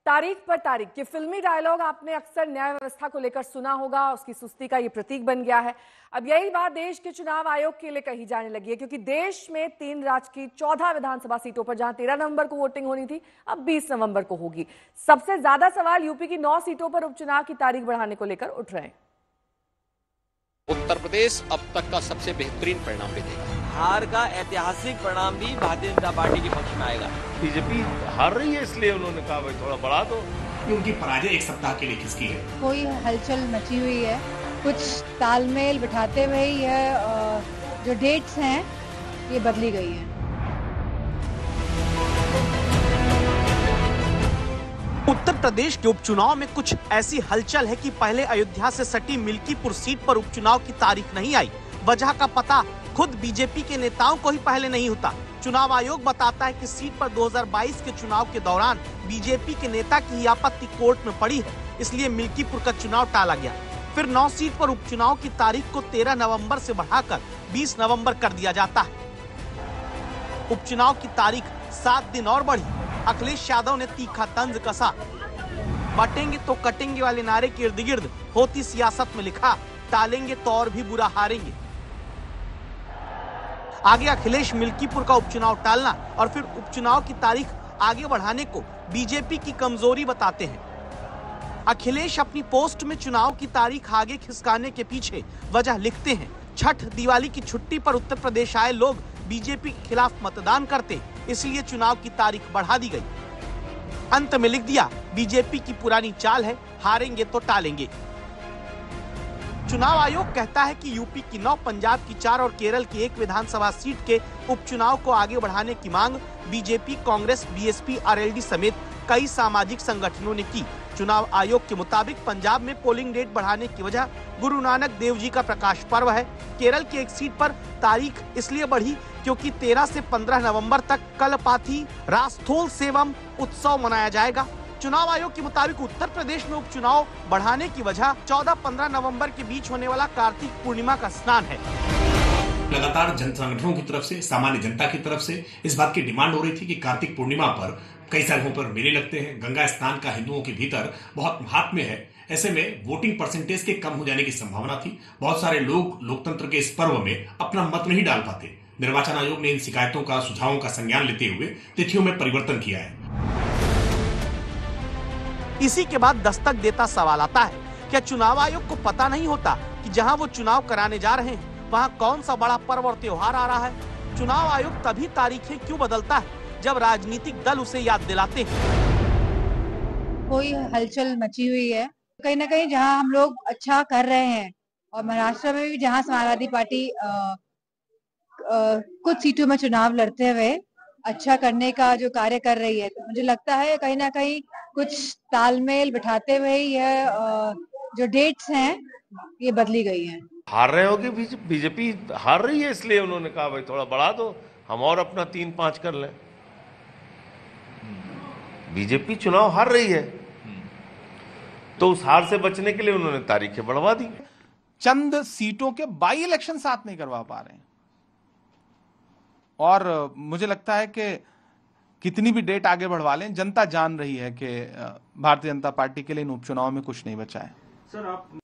तारीख पर तारीख, ये फिल्मी डायलॉग आपने अक्सर न्याय व्यवस्था को लेकर सुना होगा, उसकी सुस्ती का ये प्रतीक बन गया है। अब यही बात देश के चुनाव आयोग के लिए कही जाने लगी है, क्योंकि देश में 3 राज्य की 14 विधानसभा सीटों पर जहां 13 नवंबर को वोटिंग होनी थी, अब 20 नवंबर को होगी। सबसे ज्यादा सवाल यूपी की 9 सीटों पर उपचुनाव की तारीख बढ़ाने को लेकर उठ रहे हैं। उत्तर प्रदेश अब तक का सबसे बेहतरीन परिणाम भी देगा। हार का ऐतिहासिक परिणाम भी भारतीय जनता पार्टी के पक्ष में आएगा। बीजेपी हार रही है, इसलिए उन्होंने कहा भाई थोड़ा बढ़ा दो। उनकी पराजय एक सप्ताह के लिए किसकी है? कोई हलचल मची हुई है, कुछ तालमेल बिठाते हुए ही है, जो डेट्स हैं ये बदली गई है। उत्तर प्रदेश के उपचुनाव में कुछ ऐसी हलचल है कि पहले अयोध्या से सटी मिल्कीपुर सीट पर उपचुनाव की तारीख नहीं आई। वजह का पता खुद बीजेपी के नेताओं को ही पहले नहीं होता। चुनाव आयोग बताता है कि सीट पर 2022 के चुनाव के दौरान बीजेपी के नेता की ही आपत्ति कोर्ट में पड़ी है, इसलिए मिल्कीपुर का चुनाव टाला गया। फिर 9 सीट पर उपचुनाव की तारीख को 13 नवंबर से बढ़ाकर 20 नवंबर कर दिया जाता है। उपचुनाव की तारीख 7 दिन और बढ़ी। अखिलेश यादव ने तीखा तंज कसा। बटेंगे तो कटेंगे वाले नारे के इर्द गिर्द होती सियासत में लिखा, टालेंगे तो और भी बुरा हारेंगे। आगे अखिलेश मिल्कीपुर का उपचुनाव टालना और फिर उपचुनाव की तारीख आगे बढ़ाने को बीजेपी की कमजोरी बताते हैं। अखिलेश अपनी पोस्ट में चुनाव की तारीख आगे खिसकाने के पीछे वजह लिखते हैं, छठ दिवाली की छुट्टी पर उत्तर प्रदेश आए लोग बीजेपी के खिलाफ मतदान करते, इसलिए चुनाव की तारीख बढ़ा दी गई। अंत में लिख दिया, बीजेपी की पुरानी चाल है, हारेंगे तो टालेंगे। चुनाव आयोग कहता है कि यूपी की 9, पंजाब की 4 और केरल की 1 विधानसभा सीट के उपचुनाव को आगे बढ़ाने की मांग बीजेपी, कांग्रेस, बीएसपी, आरएलडी समेत कई सामाजिक संगठनों ने की। चुनाव आयोग के मुताबिक पंजाब में पोलिंग डेट बढ़ाने की वजह गुरु नानक देव जी का प्रकाश पर्व है। केरल की 1 सीट पर तारीख इसलिए बढ़ी क्योंकि 13 से 15 नवंबर तक कलपाथी रास्थोल सेवम उत्सव मनाया जाएगा। चुनाव आयोग के मुताबिक उत्तर प्रदेश में उपचुनाव बढ़ाने की वजह 14-15 नवंबर के बीच होने वाला कार्तिक पूर्णिमा का स्नान है। लगातार जन संगठनों की तरफ से, सामान्य जनता की तरफ से इस बात की डिमांड हो रही थी कि कार्तिक पूर्णिमा पर कई जगहों पर मेले लगते हैं, गंगा स्नान का हिंदुओं के भीतर बहुत महात्म्य है। ऐसे में वोटिंग परसेंटेज के कम हो जाने की संभावना थी। बहुत सारे लोग लोकतंत्र के इस पर्व में अपना मत नहीं डाल पाते। निर्वाचन आयोग ने इन शिकायतों का, सुझावों का संज्ञान लेते हुए तिथियों में परिवर्तन किया है। इसी के बाद दस्तक देता सवाल आता है, क्या चुनाव आयोग को पता नहीं होता कि जहां वो चुनाव कराने जा रहे हैं वहां कौन सा बड़ा पर्व और त्योहार आ रहा है? चुनाव आयोग तभी तारीखें क्यों बदलता है जब राजनीतिक दल उसे याद दिलाते हैं। कोई हलचल मची हुई है, कहीं ना कहीं जहां हम लोग अच्छा कर रहे हैं, और महाराष्ट्र में भी जहां समाजवादी पार्टी कुछ सीटों में चुनाव लड़ते हुए अच्छा करने का जो कार्य कर रही है, तो मुझे लगता है कहीं ना कहीं कुछ तालमेल बिठाते हुए ही है, जो डेट्स हैं ये बदली गई हैं। हार रहे होगी, बीजेपी हार रही है, इसलिए उन्होंने कहा भाई थोड़ा बढ़ा दो, हम और अपना 3-5 कर लें। बीजेपी चुनाव हार रही है, तो उस हार से बचने के लिए उन्होंने तारीखें बढ़वा दी। चंद सीटों के बाई इलेक्शन साथ नहीं करवा पा रहे हैं, और मुझे लगता है कि कितनी भी डेट आगे बढ़वा लें, जनता जान रही है कि भारतीय जनता पार्टी के लिए इन उपचुनाव में कुछ नहीं बचा है। सर, आप